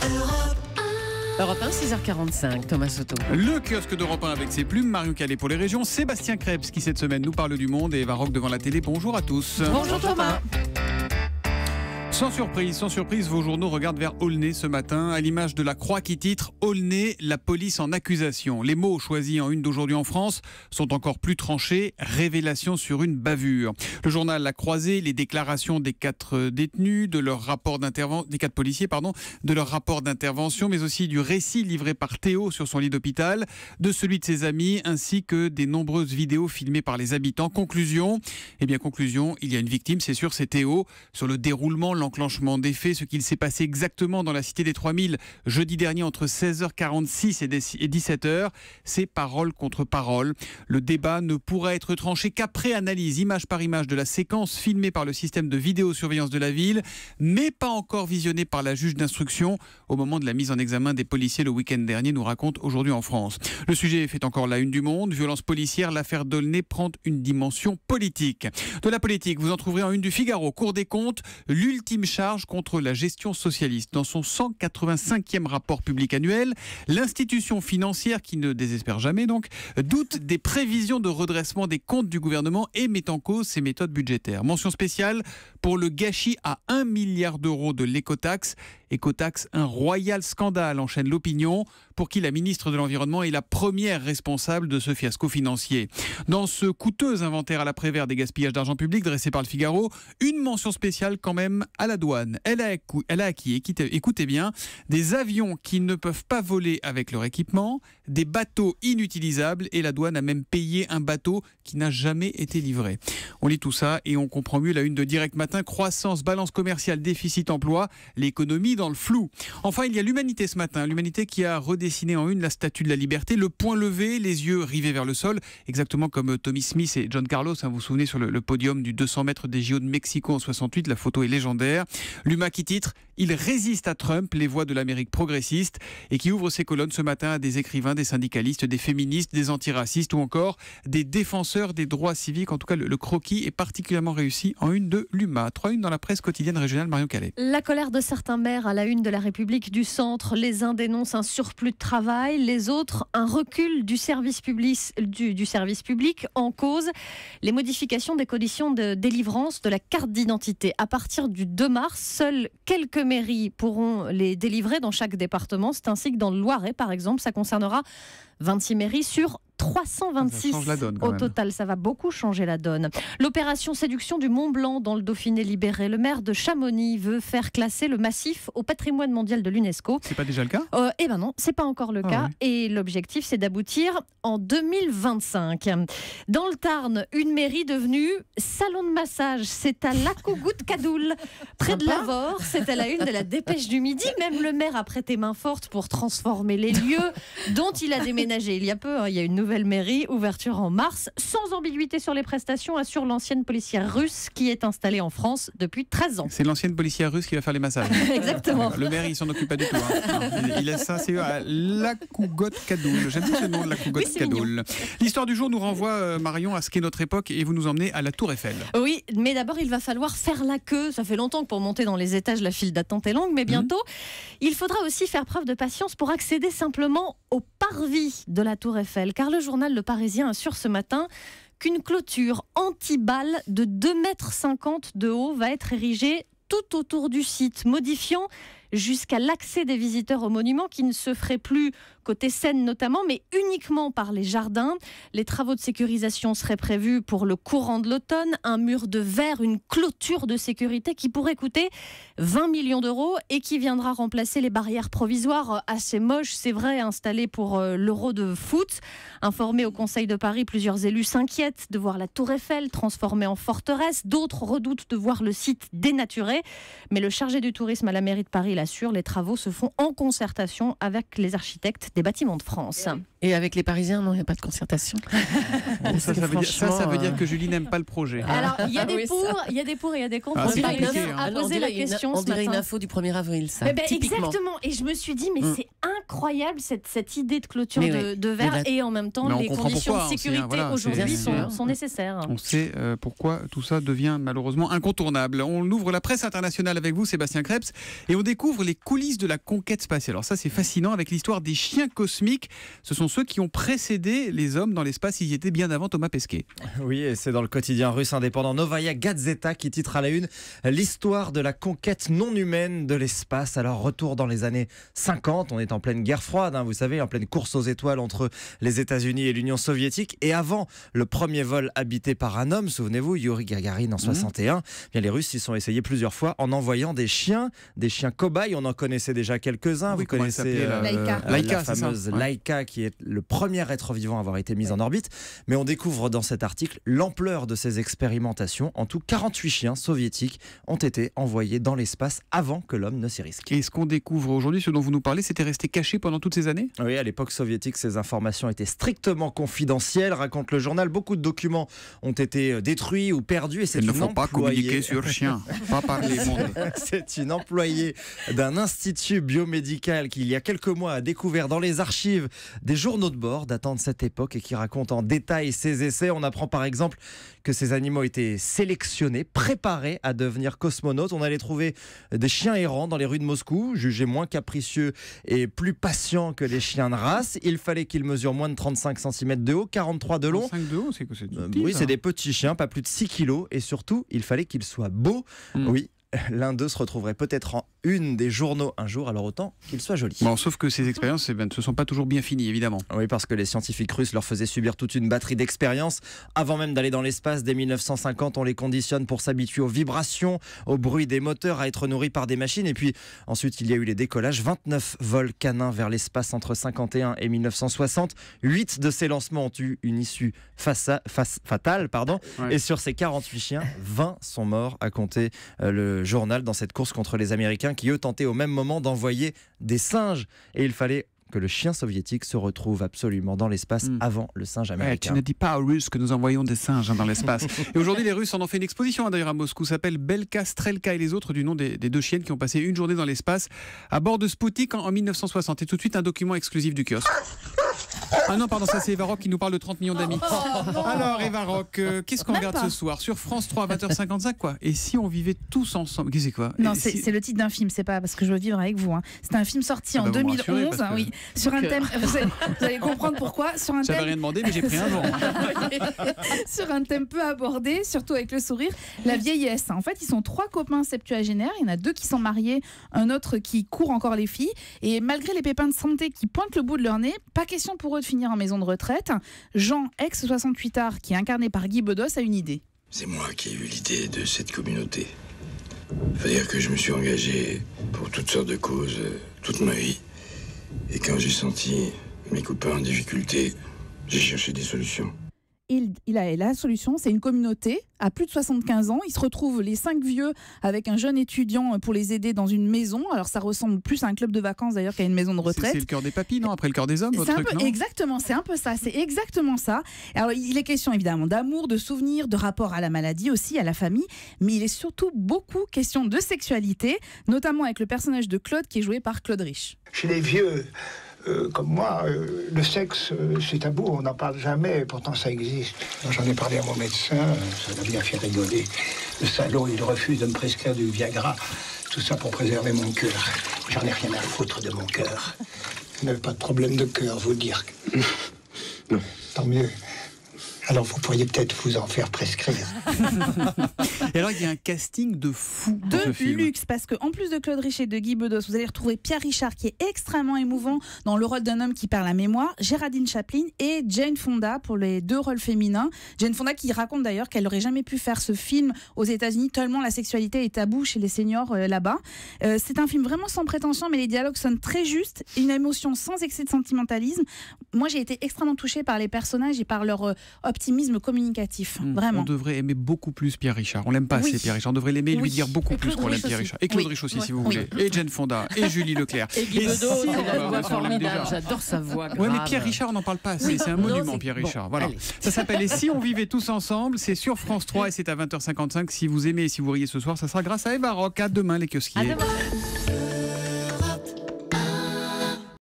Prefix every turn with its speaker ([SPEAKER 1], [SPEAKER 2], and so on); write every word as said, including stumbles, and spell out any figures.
[SPEAKER 1] Europe un, six heures quarante-cinq, Thomas Soto.
[SPEAKER 2] Le kiosque d'Europe un avec ses plumes, Marion Calais pour les régions, Sébastien Krebs qui cette semaine nous parle du monde et Eva Rock devant la télé. Bonjour à tous.
[SPEAKER 1] Bonjour Thomas.
[SPEAKER 2] Sans surprise, sans surprise, vos journaux regardent vers Aulnay ce matin, à l'image de la croix qui titre « Aulnay, la police en accusation ». Les mots choisis en une d'aujourd'hui en France sont encore plus tranchés, révélation sur une bavure. Le journal a croisé les déclarations des quatre détenus, de leur rapport d'intervention, des quatre policiers, pardon, de leur rapport d'intervention, mais aussi du récit livré par Théo sur son lit d'hôpital, de celui de ses amis, ainsi que des nombreuses vidéos filmées par les habitants. Conclusion, eh bien conclusion, il y a une victime, c'est sûr, c'est Théo. Sur le déroulement, l'enclenchement des faits, ce qu'il s'est passé exactement dans la Cité des trois mille jeudi dernier entre seize heures quarante-six et dix-sept heures, c'est parole contre parole. Le débat ne pourra être tranché qu'après analyse, image par image, de la séquence filmée par le système de vidéosurveillance de la ville, mais pas encore visionnée par la juge d'instruction au moment de la mise en examen des policiers le week-end dernier, nous raconte Aujourd'hui en France. Le sujet fait encore la une du Monde. Violence policière, l'affaire d'Aulnay prend une dimension politique. De la politique, vous en trouverez en une du Figaro. Cour des comptes, l'ultime charge contre la gestion socialiste. Dans son cent quatre-vingt-cinquième rapport public annuel, l'institution financière, qui ne désespère jamais donc, doute des prévisions de redressement des comptes du gouvernement et met en cause ses méthodes budgétaires. Mention spéciale pour le gâchis à un milliard d'euros de l'écotaxe. Écotaxe, un royal scandale, enchaîne l'opinion, pour qui la ministre de l'Environnement est la première responsable de ce fiasco financier. Dans ce coûteux inventaire à l'après-vert des gaspillages d'argent public dressé par le Figaro, une mention spéciale quand même à la douane. Elle a, elle a acquis, écoutez, écoutez bien, des avions qui ne peuvent pas voler avec leur équipement, des bateaux inutilisables, et la douane a même payé un bateau qui n'a jamais été livré. On lit tout ça et on comprend mieux la une de Direct Matin. Croissance, balance commerciale, déficit, emploi, l'économie dans le flou. Enfin, il y a l'Humanité ce matin. L'Humanité qui a redessiné en une la statue de la liberté, le poing levé, les yeux rivés vers le sol, exactement comme Tommy Smith et John Carlos. Hein, vous vous souvenez sur le, le podium du deux cents mètres des J O de Mexico en soixante-huit, la photo est légendaire. L'Huma qui titre « Il résiste à Trump, les voix de l'Amérique progressiste » et qui ouvre ses colonnes ce matin à des écrivains, des syndicalistes, des féministes, des antiracistes ou encore des défenseurs des droits civiques. En tout cas, le, le croquis est particulièrement réussi en une de l'Huma. Trois une dans la presse quotidienne régionale, Marion Calais.
[SPEAKER 3] La colère de certains maires à la une de la République du Centre. Les uns dénoncent un surplus de travail, les autres un recul du service public, du, du service public en cause les modifications des conditions de délivrance de la carte d'identité. À partir du deux mars, seules quelques mairies pourront les délivrer dans chaque département. C'est ainsi que dans le Loiret, par exemple, ça concernera vingt-six mairies sur trois cent vingt-six au total. Ça va beaucoup changer la donne. L'opération séduction du Mont Blanc dans le Dauphiné libéré. Le maire de Chamonix veut faire classer le massif au patrimoine mondial de l'UNESCO.
[SPEAKER 2] C'est pas déjà le cas ?
[SPEAKER 3] euh, Eh ben non, c'est pas encore le ah cas. Oui. Et l'objectif, c'est d'aboutir en deux mille vingt-cinq. Dans le Tarn, une mairie devenue salon de massage. C'est à Lacougout-Cadoul, près de Lavore. C'est à la une de la Dépêche du Midi. Même le maire a prêté main forte pour transformer les lieux dont il a déménagé il y a peu. Hein, il y a une nouvelle mairie, ouverture en mars, sans ambiguïté sur les prestations, assure l'ancienne policière russe qui est installée en France depuis treize ans.
[SPEAKER 2] C'est l'ancienne policière russe qui va faire les massages.
[SPEAKER 3] Exactement.
[SPEAKER 2] Le maire, il s'en occupe pas du tout. Hein. Il, il laisse ça, c'est à Lacougout-Cadoul. J'aime bien ce nom de Lacougout-Cadoul. Oui, l'histoire du jour nous renvoie, euh, Marion, à ce qu'est notre époque et vous nous emmenez à la Tour Eiffel. Oui,
[SPEAKER 3] mais d'abord, il va falloir faire la queue. Ça fait longtemps que pour monter dans les étages, la file d'attente est longue, mais bientôt, mmh. il faudra aussi faire preuve de patience pour accéder simplement au parvis de la Tour Eiffel, car le journal Le Parisien assure ce matin qu'une clôture anti-balles de deux mètres cinquante de haut va être érigée tout autour du site, modifiant jusqu'à l'accès des visiteurs au monument qui ne se ferait plus côté Seine notamment, mais uniquement par les jardins. Les travaux de sécurisation seraient prévus pour le courant de l'automne. Un mur de verre, une clôture de sécurité qui pourrait coûter vingt millions d'euros et qui viendra remplacer les barrières provisoires assez moches, c'est vrai, installées pour l'Euro de foot. Informés au Conseil de Paris, plusieurs élus s'inquiètent de voir la Tour Eiffel transformée en forteresse. D'autres redoutent de voir le site dénaturé. Mais le chargé du tourisme à la mairie de Paris l'assure, les travaux se font en concertation avec les architectes des bâtiments de France.
[SPEAKER 1] Et avec les Parisiens, non, il n'y a pas de concertation.
[SPEAKER 2] Bon, ça, ça, veut dire, ça, ça veut dire que Julie n'aime pas le projet.
[SPEAKER 3] Alors, il y a des
[SPEAKER 1] oui,
[SPEAKER 3] pour, il y a des pour et il y a des contre.
[SPEAKER 2] Ah,
[SPEAKER 3] on
[SPEAKER 2] c'est
[SPEAKER 3] a
[SPEAKER 2] compliqué,
[SPEAKER 3] bien
[SPEAKER 2] hein.
[SPEAKER 3] à poser la question
[SPEAKER 1] une, on
[SPEAKER 3] ce
[SPEAKER 1] dirait
[SPEAKER 3] matin.
[SPEAKER 1] une info du premier avril, ça.
[SPEAKER 3] Eh ben,
[SPEAKER 1] typiquement.
[SPEAKER 3] exactement. Et je me suis dit, mais
[SPEAKER 1] Mm.
[SPEAKER 3] c'est incroyable cette, cette idée de clôture
[SPEAKER 1] Mais
[SPEAKER 3] de,
[SPEAKER 1] oui.
[SPEAKER 3] de verre
[SPEAKER 1] Mais la-
[SPEAKER 3] et en même temps,
[SPEAKER 2] Mais on
[SPEAKER 3] les
[SPEAKER 2] comprend
[SPEAKER 3] conditions
[SPEAKER 2] pourquoi
[SPEAKER 3] de
[SPEAKER 2] aussi, hein,
[SPEAKER 3] sécurité
[SPEAKER 2] voilà,
[SPEAKER 3] aujourd'hui
[SPEAKER 1] c'est-
[SPEAKER 3] sont, sont nécessaires.
[SPEAKER 2] On sait euh, pourquoi tout ça devient malheureusement incontournable. On ouvre la presse internationale avec vous, Sébastien Krebs, et on découvre les coulisses de la conquête spatiale. Alors ça, c'est fascinant avec l'histoire des chiens cosmiques. Ce sont ceux qui ont précédé les hommes dans l'espace. Ils y étaient bien avant Thomas Pesquet.
[SPEAKER 4] Oui, et c'est dans le quotidien russe indépendant Novaya Gazeta qui titre à la une l'histoire de la conquête non humaine de l'espace. Alors retour dans les années cinquante, on est en pleine guerre froide, hein, vous savez, en pleine course aux étoiles entre les États-Unis et l'Union soviétique. Et avant le premier vol habité par un homme, souvenez-vous, Yuri Gagarin en soixante et un, mmh. bien les Russes y sont essayés plusieurs fois en envoyant des chiens, des chiens cobayes. On en connaissait déjà quelques-uns.
[SPEAKER 2] Oui,
[SPEAKER 4] vous connaissez
[SPEAKER 2] euh,
[SPEAKER 3] Laika.
[SPEAKER 4] euh,
[SPEAKER 2] Laika,
[SPEAKER 4] la
[SPEAKER 2] c'est ça,
[SPEAKER 4] fameuse
[SPEAKER 2] ouais.
[SPEAKER 4] Laika, qui est le premier être vivant à avoir été mis en orbite. Mais on découvre dans cet article l'ampleur de ces expérimentations. En tout, quarante-huit chiens soviétiques ont été envoyés dans l'espace avant que l'homme ne s'y risque.
[SPEAKER 2] Et ce qu'on découvre aujourd'hui, ce dont vous nous parlez, c'était resté caché pendant toutes ces années ?
[SPEAKER 4] Oui, à l'époque soviétique, ces informations étaient strictement confidentielles, raconte le journal. Beaucoup de documents ont été détruits ou perdus. Et c'est
[SPEAKER 2] Il ne
[SPEAKER 4] une
[SPEAKER 2] faut pas
[SPEAKER 4] employée...
[SPEAKER 2] communiquer sur chien, pas parler monde.
[SPEAKER 4] C'est une employée d'un institut biomédical qui, il y a quelques mois, a découvert dans les archives des journaux de bord datant de cette époque et qui racontent en détail ses essais. On apprend par exemple que ces animaux étaient sélectionnés, préparés à devenir cosmonautes. On allait trouver des chiens errants dans les rues de Moscou, jugés moins capricieux et plus patients que les chiens de race. Il fallait qu'ils mesurent moins de trente-cinq centimètres de haut, quarante-trois de long.
[SPEAKER 2] cinq de haut, c'est que c'est
[SPEAKER 4] Euh,
[SPEAKER 2] petit,
[SPEAKER 4] oui,
[SPEAKER 2] ça.
[SPEAKER 4] c'est des petits chiens, pas plus de six kilos. Et surtout, il fallait qu'ils soient beaux.
[SPEAKER 2] Mm.
[SPEAKER 4] Oui, l'un d'eux se retrouverait peut-être en une des journaux un jour, alors autant qu'il soit joli.
[SPEAKER 2] Bon, sauf que ces expériences eh ben, ne se sont pas toujours bien finies, évidemment.
[SPEAKER 4] Oui, parce que les scientifiques russes leur faisaient subir toute une batterie d'expériences. Avant même d'aller dans l'espace, dès mille neuf cent cinquante, on les conditionne pour s'habituer aux vibrations, au bruit des moteurs, à être nourris par des machines. Et puis ensuite, il y a eu les décollages. vingt-neuf vols canins vers l'espace entre cinquante et un et mille neuf cent soixante. huit de ces lancements ont eu une issue faça- face- fatale. Pardon.
[SPEAKER 2] Ouais.
[SPEAKER 4] Et sur ces quarante-huit chiens, vingt sont morts, a compté euh, le journal dans cette course contre les Américains qui, eux, tentaient au même moment d'envoyer des singes. Et il fallait que le chien soviétique se retrouve absolument dans l'espace
[SPEAKER 2] Mm.
[SPEAKER 4] avant le singe
[SPEAKER 2] Ouais, tu
[SPEAKER 4] américain.
[SPEAKER 2] ne dis pas aux Russes que nous envoyons des singes hein, dans l'espace. Et aujourd'hui, les Russes en ont fait une exposition hein, d'ailleurs à Moscou, s'appelle Belka, Strelka et les autres, du nom des, des deux chiennes qui ont passé une journée dans l'espace à bord de Sputnik en, en mille neuf cent soixante. Et tout de suite, un document exclusif du kiosque. Ah non, pardon, ça c'est Eva Rock qui nous parle de trente millions d'amis. Alors Eva Rock, euh, qu'est-ce qu'on
[SPEAKER 5] Même
[SPEAKER 2] regarde
[SPEAKER 5] pas.
[SPEAKER 2] ce soir sur France trois à vingt heures cinquante-cinq quoi? Et si on vivait tous ensemble? Qu'est-ce que c'est quoi?
[SPEAKER 5] Non,
[SPEAKER 2] Et
[SPEAKER 5] c'est
[SPEAKER 2] si-
[SPEAKER 5] c'est le titre d'un film, c'est pas parce que je veux vivre avec vous. Hein. C'est un film sorti
[SPEAKER 2] Ah
[SPEAKER 5] en
[SPEAKER 2] bah, vous me
[SPEAKER 5] deux mille
[SPEAKER 2] rassurez,
[SPEAKER 5] onze,
[SPEAKER 2] parce que-
[SPEAKER 5] hein, oui, sur un thème. Vous allez, vous allez comprendre pourquoi. Sur un
[SPEAKER 2] J'avais
[SPEAKER 5] thème,
[SPEAKER 2] rien demandé, mais j'ai pris un vent.
[SPEAKER 5] sur un thème peu abordé, surtout avec le sourire, la vieillesse. En fait, ils sont trois copains septuagénaires. Il y en a deux qui sont mariés, un autre qui court encore les filles. Et malgré les pépins de santé qui pointent le bout de leur nez, pas question pour eux de finir en maison de retraite. Jean, ex soixante-huit art, qui est incarné par Guy Bedos, a une idée.
[SPEAKER 6] C'est moi qui ai eu l'idée de cette communauté. Faut dire que je me suis engagé pour toutes sortes de causes euh, toute ma vie. Et quand j'ai senti mes copains en difficulté, j'ai cherché des solutions.
[SPEAKER 5] Il, il a la solution, c'est une communauté à plus de soixante-quinze ans. Ils se retrouvent les cinq vieux avec un jeune étudiant pour les aider dans une maison. Alors ça ressemble plus à un club de vacances d'ailleurs qu'à une maison de
[SPEAKER 2] C'est
[SPEAKER 5] retraite.
[SPEAKER 2] c'est le cœur des papilles, non? Après le cœur des hommes, votre
[SPEAKER 5] C'est un
[SPEAKER 2] truc,
[SPEAKER 5] peu,
[SPEAKER 2] non?
[SPEAKER 5] exactement, c'est un peu ça, c'est exactement ça. Alors il est question évidemment d'amour, de souvenirs, de rapport à la maladie aussi, à la famille, mais il est surtout beaucoup question de sexualité, notamment avec le personnage de Claude qui est joué par Claude Rich.
[SPEAKER 7] Chez les vieux, euh, comme moi, euh, le sexe, euh, c'est tabou, on n'en parle jamais, pourtant ça existe. Quand j'en ai parlé à mon médecin, euh, ça m'a bien fait rigoler. Le salaud, il refuse de me prescrire du Viagra. Tout ça pour préserver mon cœur. J'en ai rien à foutre de mon cœur. Vous n'avez pas de problème de cœur, vous dire.
[SPEAKER 6] Non.
[SPEAKER 7] Tant mieux. Alors vous pourriez peut-être vous en faire prescrire.
[SPEAKER 2] Et alors, il y a un casting de fou dans ce
[SPEAKER 5] De
[SPEAKER 2] film.
[SPEAKER 5] luxe, parce qu'en plus de Claude Rich et de Guy Bedos, vous allez retrouver Pierre Richard qui est extrêmement émouvant dans le rôle d'un homme qui perd la mémoire, Géraldine Chaplin et Jane Fonda pour les deux rôles féminins. Jane Fonda qui raconte d'ailleurs qu'elle n'aurait jamais pu faire ce film aux États-Unis tellement la sexualité est taboue chez les seniors euh, là-bas. Euh, c'est un film vraiment sans prétention, mais les dialogues sonnent très justes, une émotion sans excès de sentimentalisme. Moi, j'ai été extrêmement touchée par les personnages et par leur, euh, optimisme communicatif,
[SPEAKER 2] Mmh.
[SPEAKER 5] vraiment.
[SPEAKER 2] On devrait aimer beaucoup plus Pierre Richard. On l'aime pas
[SPEAKER 5] Oui.
[SPEAKER 2] assez Pierre Richard. On devrait l'aimer et lui
[SPEAKER 5] Oui.
[SPEAKER 2] dire beaucoup
[SPEAKER 3] Et
[SPEAKER 2] plus
[SPEAKER 3] Claude
[SPEAKER 2] qu'on l'aime
[SPEAKER 3] Rich
[SPEAKER 2] Pierre
[SPEAKER 3] aussi.
[SPEAKER 2] Richard. Et Claude
[SPEAKER 3] Oui.
[SPEAKER 2] Rich aussi, si vous
[SPEAKER 3] Oui.
[SPEAKER 2] voulez. Et Jane Fonda, et Julie Leclerc.
[SPEAKER 1] Et Guy
[SPEAKER 2] Et
[SPEAKER 1] Bedos,
[SPEAKER 2] si-
[SPEAKER 1] c'est
[SPEAKER 2] Ah,
[SPEAKER 1] la
[SPEAKER 2] bah,
[SPEAKER 1] voix
[SPEAKER 2] ça, on l'aime
[SPEAKER 1] formidable.
[SPEAKER 2] déjà.
[SPEAKER 1] J'adore sa voix.
[SPEAKER 2] Ouais, mais
[SPEAKER 1] grave.
[SPEAKER 2] Pierre Richard, on n'en parle pas assez.
[SPEAKER 1] Oui.
[SPEAKER 2] C'est un
[SPEAKER 1] Non,
[SPEAKER 2] monument,
[SPEAKER 1] c'est-
[SPEAKER 2] Pierre
[SPEAKER 1] bon,
[SPEAKER 2] Richard. Voilà.
[SPEAKER 1] allez.
[SPEAKER 2] Ça s'appelle Et si on vivait tous ensemble. C'est sur France trois et c'est à vingt heures cinquante-cinq. Si vous aimez et si vous riez ce soir, ça sera grâce à Eva Rock. À demain, les kiosquiers.
[SPEAKER 3] À demain.